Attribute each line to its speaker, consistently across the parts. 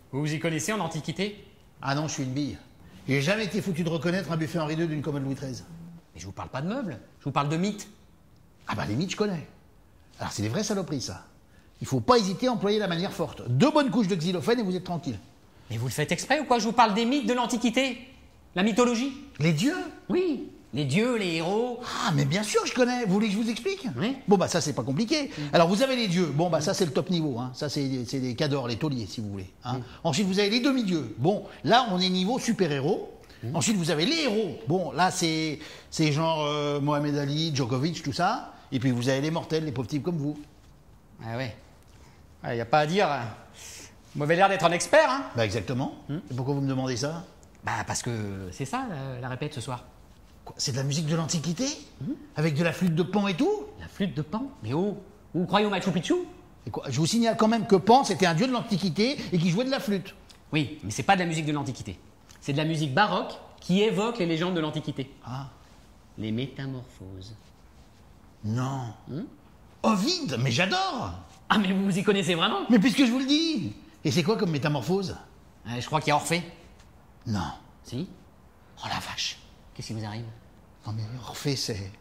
Speaker 1: Vous vous y connaissez en antiquité?
Speaker 2: Ah non, je suis une bille. J'ai jamais été foutu de reconnaître un buffet Henri II d'une commode Louis XIII.
Speaker 1: Mais je vous parle pas de meubles, je vous parle de mythes.
Speaker 2: Ah bah les mythes, je connais. Alors c'est des vraies saloperies, ça. Il faut pas hésiter à employer la manière forte. 2 bonnes couches de xylophone et vous êtes tranquille.
Speaker 1: Mais vous le faites exprès ou quoi? Je vous parle des mythes de l'Antiquité. La mythologie.
Speaker 2: Les dieux?
Speaker 1: Oui. Les dieux, les héros.
Speaker 2: Ah, mais bien sûr, je connais. Vous voulez que je vous explique?
Speaker 1: Oui.
Speaker 2: Bon, bah ça, c'est pas compliqué. Alors, vous avez les dieux. Bon, bah ça, c'est le top niveau. Hein. Ça, c'est les cadors, les tauliers, si vous voulez. Hein. Ensuite, vous avez les demi-dieux. Bon, là, on est niveau super-héros. Ensuite, vous avez les héros. Bon, là, c'est genre Mohamed Ali, Djokovic, tout ça. Et puis, vous avez les mortels, les pauvres types comme vous.
Speaker 1: Ah ouais. Il n'y a pas à dire. Vous m'avez l'air d'être un expert, hein?
Speaker 2: Bah, exactement. Et pourquoi vous me demandez ça?
Speaker 1: Bah parce que c'est ça, la répète ce soir.
Speaker 2: Quoi, c'est de la musique de l'Antiquité? Avec de la flûte de Pan et tout?
Speaker 1: La flûte de Pan? Mais oh, vous croyez au Machu Picchu?
Speaker 2: Et quoi, je vous signale quand même que Pan, c'était un dieu de l'Antiquité et qui jouait de la flûte.
Speaker 1: Oui, mais c'est pas de la musique de l'Antiquité. C'est de la musique baroque qui évoque les légendes de l'Antiquité.
Speaker 2: Ah.
Speaker 1: Les métamorphoses.
Speaker 2: Non. Ovide, mais j'adore.
Speaker 1: Ah mais vous vous y connaissez vraiment?
Speaker 2: Mais puisque je vous le dis. Et c'est quoi comme métamorphose?
Speaker 1: Je crois qu'il y a Orphée.
Speaker 2: Non.
Speaker 1: Si?
Speaker 2: Oh la vache.
Speaker 1: Qu'est-ce qui vous arrive?
Speaker 2: Non mais Orphée, c'est...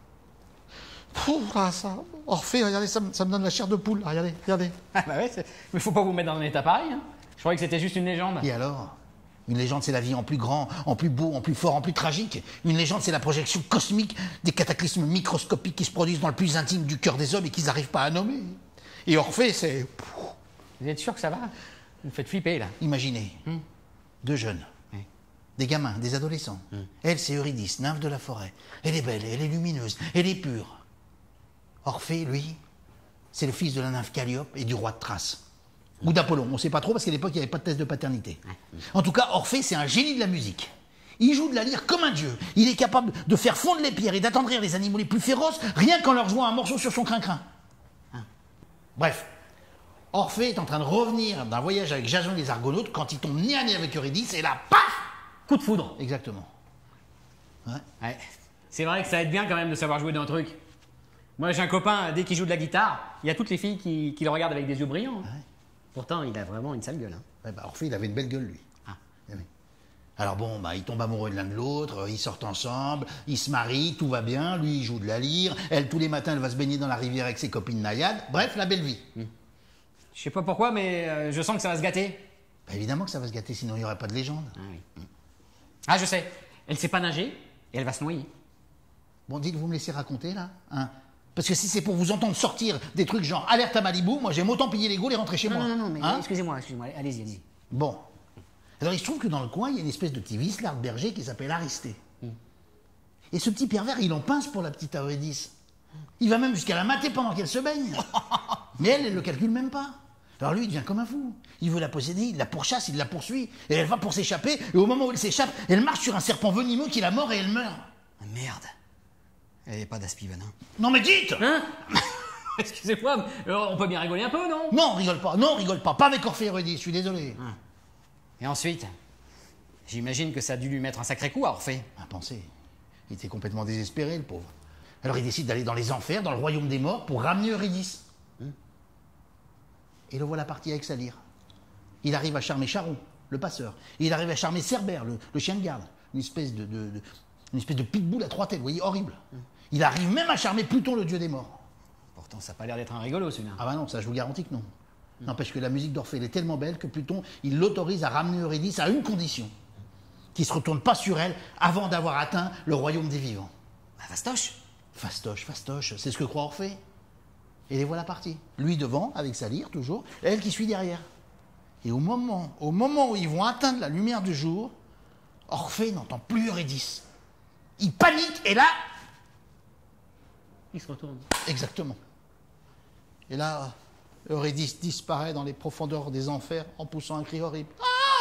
Speaker 2: Pouh, là, ça... Orphée, regardez, ça me donne la chair de poule. Regardez, regardez.
Speaker 1: Ah bah ouais, mais faut pas vous mettre dans un état pareil, hein. Je croyais que c'était juste une légende.
Speaker 2: Et alors? Une légende, c'est la vie en plus grand, en plus beau, en plus fort, en plus tragique. Une légende, c'est la projection cosmique des cataclysmes microscopiques qui se produisent dans le plus intime du cœur des hommes et qu'ils n'arrivent pas à nommer. Et Orphée, c'est...
Speaker 1: Vous êtes sûr que ça va? Vous me faites flipper, là.
Speaker 2: Imaginez, 2 jeunes,
Speaker 1: Oui.
Speaker 2: des gamins, des adolescents. Elle, c'est Eurydice, nymphe de la forêt. Elle est belle, elle est lumineuse, elle est pure. Orphée, lui, c'est le fils de la nymphe Calliope et du roi de Thrace. Ou d'Apollon, on ne sait pas trop parce qu'à l'époque, il n'y avait pas de test de paternité. En tout cas, Orphée, c'est un génie de la musique. Il joue de la lyre comme un dieu. Il est capable de faire fondre les pierres et d'attendrir les animaux les plus féroces rien qu'en leur jouant un morceau sur son crin-crin. Bref, Orphée est en train de revenir d'un voyage avec Jason et les Argonautes quand il tombe nez à nez avec Eurydice et là, paf!
Speaker 1: Coup de foudre.
Speaker 2: Exactement. Ouais.
Speaker 1: Ouais. C'est vrai que ça aide bien quand même de savoir jouer d'un truc. Moi j'ai un copain, dès qu'il joue de la guitare, il y a toutes les filles qui le regardent avec des yeux brillants.
Speaker 2: Ouais.
Speaker 1: Pourtant, il a vraiment une sale gueule. Hein.
Speaker 2: Ouais, bah, Orphée, il avait une belle gueule, lui.
Speaker 1: Ah.
Speaker 2: Eh oui. Alors bon, bah, ils tombent amoureux de l'un de l'autre, ils sortent ensemble, ils se marient, tout va bien, lui il joue de la lyre, elle tous les matins elle va se baigner dans la rivière avec ses copines naïades, bref, la belle vie.
Speaker 1: Je sais pas pourquoi, mais je sens que ça va se gâter.
Speaker 2: Bah, évidemment que ça va se gâter, sinon il n'y aurait pas de légende.
Speaker 1: Ah oui. Ah, je sais. Elle sait pas nager et elle va se noyer.
Speaker 2: Bon, dites, vous me laissez raconter là, hein? Parce que si c'est pour vous entendre sortir des trucs genre alerte à Malibu, moi j'aime autant payer les gaules et rentrer chez moi.
Speaker 1: Non, mais
Speaker 2: Hein?
Speaker 1: excusez-moi, allez-y.
Speaker 2: Bon. Alors il se trouve que dans le coin, il y a une espèce de petit vicelard berger qui s'appelle Aristée. Et ce petit pervers, il en pince pour la petite Eurydice. Il va même jusqu'à la mater pendant qu'elle se baigne. Mais elle le calcule même pas. Alors lui, il devient comme un fou. Il veut la posséder, il la pourchasse, il la poursuit. Et elle va pour s'échapper. Et au moment où elle s'échappe, elle marche sur un serpent venimeux qui la mord et elle meurt.
Speaker 1: Ah, merde. Elle n'est pas d'Aspiven, hein.
Speaker 2: Non mais dites!
Speaker 1: Hein? Excusez-moi, mais on peut bien rigoler un peu, non?
Speaker 2: Non, rigole pas. Non, rigole pas. Pas avec Orphée et Eurydice, je suis désolé.
Speaker 1: Et ensuite, j'imagine que ça a dû lui mettre un sacré coup à Orphée.
Speaker 2: À penser. Il était complètement désespéré, le pauvre. Alors il décide d'aller dans les enfers, dans le royaume des morts, pour ramener Eurydice. Et le voilà parti avec sa lyre. Il arrive à charmer Charon, le passeur. Et il arrive à charmer Cerbère, le chien de garde. Une espèce de pitbull à 3 têtes, vous voyez, horrible. Il arrive même à charmer Pluton, le dieu des morts.
Speaker 1: Pourtant, ça n'a pas l'air d'être un rigolo, celui-là.
Speaker 2: Ah bah non, ça je vous garantis que non. N'empêche que la musique d'Orphée, elle est tellement belle que Pluton, il l'autorise à ramener Eurydice à une condition. Qu'il ne se retourne pas sur elle avant d'avoir atteint le royaume des vivants.
Speaker 1: Bah, fastoche.
Speaker 2: Fastoche, c'est ce que croit Orphée. Et les voilà partis. Lui devant, avec sa lyre toujours, elle qui suit derrière. Et au moment où ils vont atteindre la lumière du jour, Orphée n'entend plus Eurydice. Il panique et là...
Speaker 1: Il se retourne.
Speaker 2: Exactement. Et là, Eurydice disparaît dans les profondeurs des enfers en poussant un cri horrible.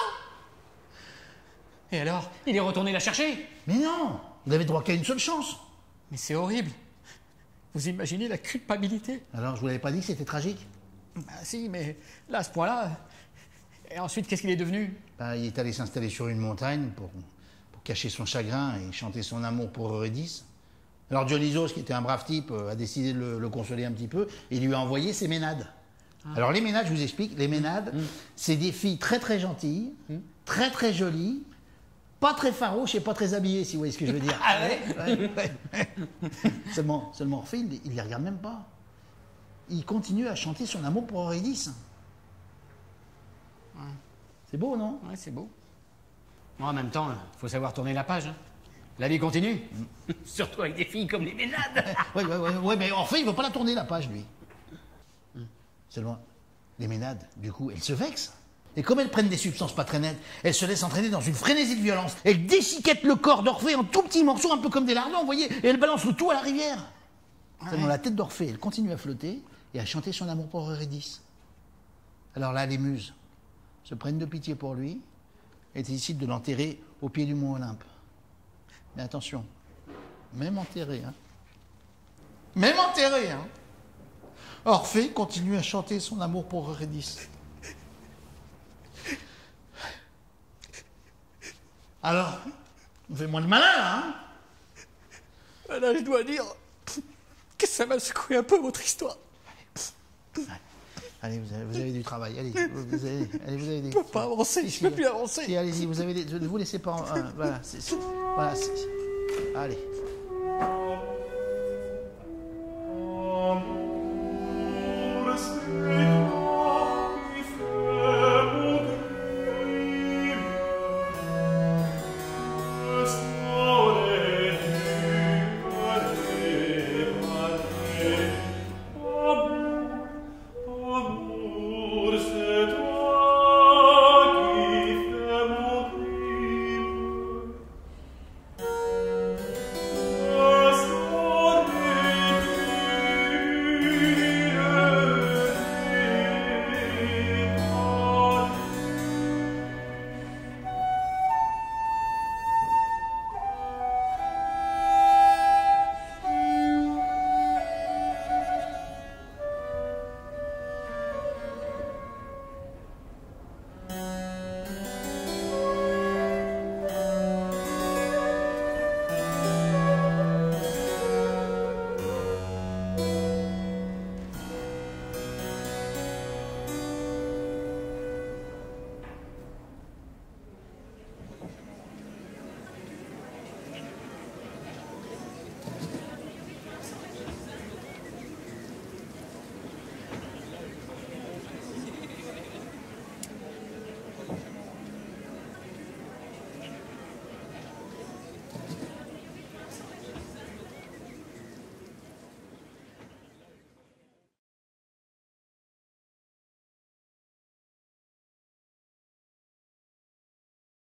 Speaker 1: Et alors? Il est retourné la chercher?
Speaker 2: Mais non, il avait droit qu'à une seule chance.
Speaker 1: Mais c'est horrible. Vous imaginez la culpabilité?
Speaker 2: Alors, je vous l'avais pas dit que c'était tragique?
Speaker 1: Bah si, mais là, à ce point-là... Et ensuite, qu'est-ce qu'il est devenu?
Speaker 2: Bah, il est allé s'installer sur une montagne pour cacher son chagrin et chanter son amour pour Eurydice. Alors Dionysos, qui était un brave type, a décidé de le consoler un petit peu et lui a envoyé ses ménades. Alors les Ménades, je vous explique, les Ménades, c'est des filles très très gentilles, très très jolies, pas très farouches et pas très habillées, si vous voyez ce que je veux dire.
Speaker 1: Ah ouais?
Speaker 2: Ouais. Seulement Orphée, il les regarde même pas. Il continue à chanter son amour pour Eurydice.
Speaker 1: Ouais.
Speaker 2: C'est beau, non?
Speaker 1: Ouais, c'est beau. En même temps, il faut savoir tourner la page. Hein. La vie continue. Surtout avec des filles comme les Ménades.
Speaker 2: Ouais, mais Orphée, il ne veut pas la tourner la page, lui. Seulement, les Ménades, du coup, elles se vexent. Et comme elles prennent des substances pas très nettes, elles se laissent entraîner dans une frénésie de violence. Elles déchiquettent le corps d'Orphée en tout petits morceaux, un peu comme des lardons, vous voyez, et elles balancent le tout à la rivière. Seulement, la tête d'Orphée, elle continue à flotter et à chanter son amour pour Eurydice. Alors là, les muses se prennent de pitié pour lui et décident de l'enterrer au pied du mont Olympe. Mais attention, même enterré, Orphée continue à chanter son amour pour Eurydice. Alors, fais-moi le malin, là, hein?
Speaker 1: Là, je dois dire que ça m'a secoué un peu votre histoire.
Speaker 2: Allez, vous avez du travail, allez, vous avez des...
Speaker 1: Je peux pas avancer, je peux plus avancer.
Speaker 2: Si, allez-y, ne vous laissez pas... voilà, allez.